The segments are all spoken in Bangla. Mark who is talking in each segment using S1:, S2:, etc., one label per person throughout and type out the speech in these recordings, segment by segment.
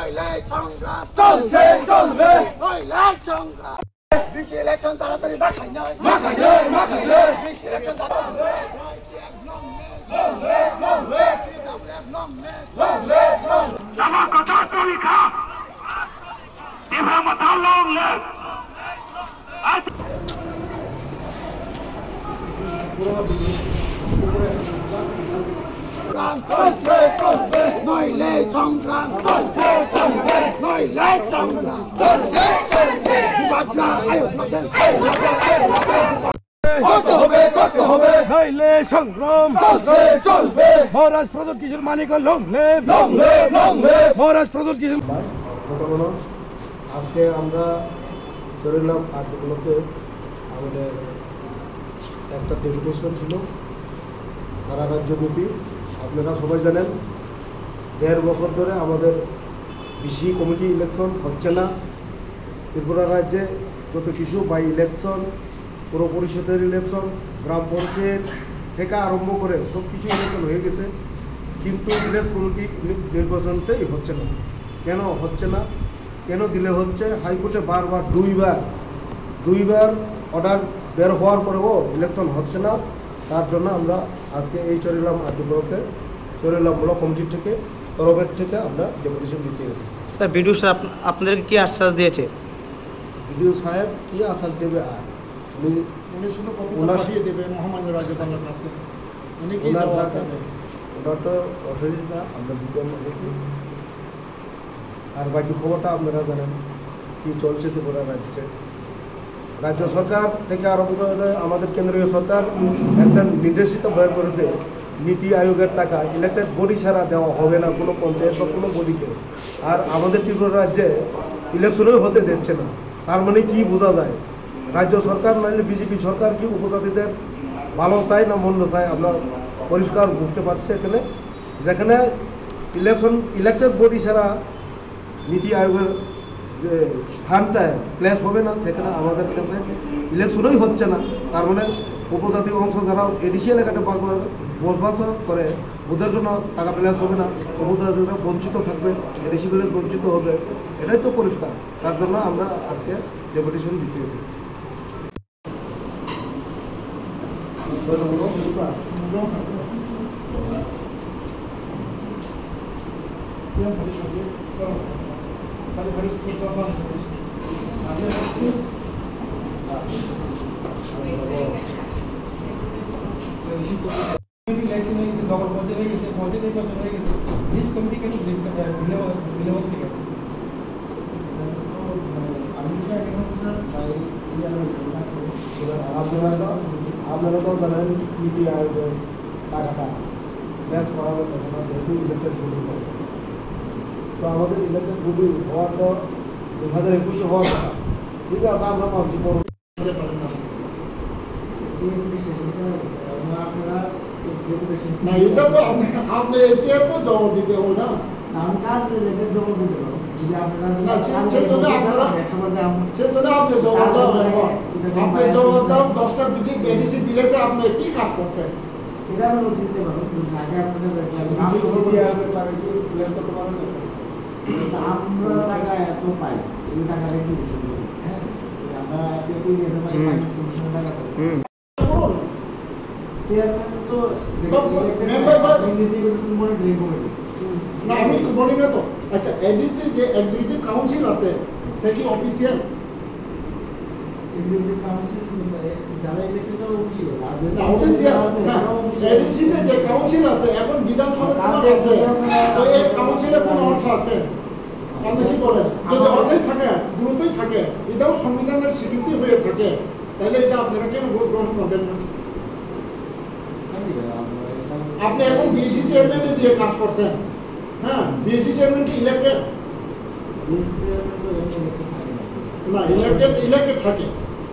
S1: নইলে সংগ্রাম
S2: চলছে চলবে
S1: নইলে সংগ্রাম বিসি ইলেকশন তাড়াতাড়ি মাখাই নয়
S2: মাখাইলে
S1: বিসি ইলেকশন তাড়াতাড়ি
S3: Sama kata Tulika, Ibrahim Talong left.
S1: চলছে চলবে নইলে সংগ্রাম চলছে চলবে নইলে সংগ্রাম চলছে চলবে বিভাগরা আয়োগদের
S2: করতে হবে
S4: নইলে সংগ্রাম
S2: চলছে চলবে
S4: মহারাজ প্রদত্ত কিশোর মানিক লং লেভ মহারাজ প্রদত্ত কিশোর
S5: আজকে আমরা চরিলাম আর্টগুলোতে আমাদের একটা ডেপুটেশন ছিল সারা রাজ্যব্যাপী। আপনারা সবাই জানেন 1.5 বছর ধরে আমাদের বিসি কমিটি ইলেকশন হচ্ছে না। ত্রিপুরা রাজ্যে যত কিছু বাই ইলেকশন, পৌর পরিষদের ইলেকশন, গ্রাম পঞ্চায়েত থেকে আরম্ভ করে সব কিছু ইলেকশন হয়ে গেছে, কিন্তু ভিলেজ কমিটি নির্বাচনটাই হচ্ছে না। কেন হচ্ছে না, কেন দিলে হচ্ছে? হাইকোর্টে বারবার দুইবার অর্ডার বের হওয়ার পরেও ইলেকশন হচ্ছে না। তার জন্য আমরা আজকে এই চরিলাম আর্টিগুলোতে চরিলাম ব্লক কমিটির তরফের থেকে আমরা ডেপুটেশন দিতে এসেছি।
S6: স্যার বিডিও স্যার আপনাদেরকে কি আশ্বাস দিয়েছে?
S5: বিডিও সাহেব কি আশ্বাস দেবে? আর
S7: উনি শুধু কবিতা পাঠিয়ে দেবে মহামান্য রাজ্যপালের কাছে, উনি কি
S5: ওনার
S7: জবাব
S5: টাকা
S7: দেবে?
S5: ওনার তো অথরিটিটা আমরা দিতে গেছি। আর বাকি খবরটা আপনারা জানেন কি চলছে ত্রিপুরা রাজ্যে। রাজ্য সরকার থেকে আরম্ভ করে আমাদের কেন্দ্রীয় সরকার একটা নির্দেশিত বের করেছে, নীতি আয়োগের টাকা ইলেক্টেড বডি ছাড়া দেওয়া হবে না কোনো পঞ্চায়েত বা কোনো বডিকে। আর আমাদের ত্রিপুরা রাজ্যে ইলেকশনই হতে দিচ্ছে না। তার মানে কি বোঝা যায়? রাজ্য সরকার নাহলে বিজেপি সরকার কি উপজাতিদের ভালো চায় না মন্দ চায় আমরা পরিষ্কার বুঝতে পারছি। এখানে যেখানে ইলেক্টেড বডি ছাড়া নীতি আয়োগের যে ফান্ডটা প্লেস হবে না, সেখানে আমাদের কাছে ইলেকশনই হচ্ছে না। তার মানে উপজাতি অংশ যারা এডিসি এলাকাটা বসবাস করে ওদের জন্য টাকা প্লেস হবে না, উপজাতিরা বঞ্চিত থাকবে, এডিসি প্লেস বঞ্চিত হবে, এটাই তো পরিষ্কার। তার জন্য আমরা আজকে ডেপুটেশন দিতে এসেছি।
S4: ইলেকশন হয়ে গেছে, নগর পঞ্চায়েত হয়ে গেছে, পঞ্চায়েত নির্বাচন হয়ে গেছে, পুলিশ কমিটি কেন দিলে হচ্ছে কেন?
S5: আপনারা তো জানেন নীতি আয়োগের টাকাটা প্লেস করা যাচ্ছে না, যেহেতু ইলেক্টেড বডি হবে। তো আমাদের ইলেক্টেড বডি হওয়ার তো 2021 হওয়ার কথা, ঠিক আছে, আমরা মানছি বড়
S7: না, এটা তো আপনি এসে তো জবাব দিতে হবে না। না, সেজন্য আপনি জবাব দাও। আপনি জবাব দাও 10টা বিধি এডিসি বিলেসে আপনি কি কাজ করছেন?
S8: আমরা টাকা এত পাই, এই টাকা রেখে হ্যাঁ আমরা টাকা চেয়ারম্যান তো
S7: না, আমি তো বলি না তো। আচ্ছা, এডিসি যে এক্সিকিউটিভ কাউন্সিল আছে সে কি অফিসিয়াল?
S8: এক্সিকিউটিভ কাউন্সিল যারা ইলেক্টেড অফিসিয়াল, আর
S7: না অফিসিয়াল না, এডিসিতে যে কাউন্সিল আছে এখন বিধানসভা চুনাव আছে, তো এই কাউন্সিলে কোন অর্থ আছে? আপনি কি বলেন? যদি অর্থই থাকে, গুরুত্বই থাকে, এটাও সংবিধানের স্বীকৃতি হয়ে থাকে, তাহলে এটা আপনারা কেন ভোট গ্রহণ করবেন না? আপনি এখন বিএসসি চেয়ারম্যান দিয়ে কাজ করছেন, হ্যাঁ, বিএসসি চেয়ারম্যান কি ইলেক্টেড? না, ইলেক্টেড থাকে।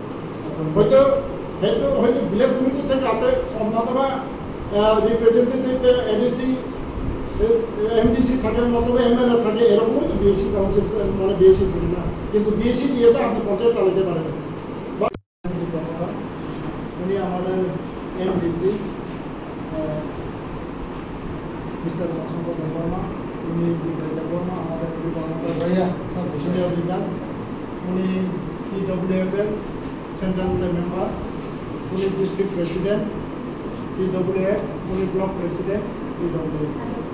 S7: হয়তো ভিলেজ কমিটি থেকে আছে, অথবা রিপ্রেজেন্টেটিভ এডিসি এমডিসি থাকে, অথবা এমএলএ থাকে, এরকমই তো বিএসসি কাউন্সিল, মানে বিএসসি থাকে না। কিন্তু বিএসসি দিয়ে তো আপনি পঞ্চায়েত চালাতে পারেন। উনি আমাদের এমডিসি মিস্টার শঙ্কর দেববর্মা, উনি বিক্রেতা বর্মা, আমাদের সিনিয়র লিডার, উনি TWF এর সেন্ট্রাল মেম্বার, উনি ডিস্ট্রিক্ট প্রেসিডেন্ট TWF, উনি ব্লক প্রেসিডেন্ট TWF।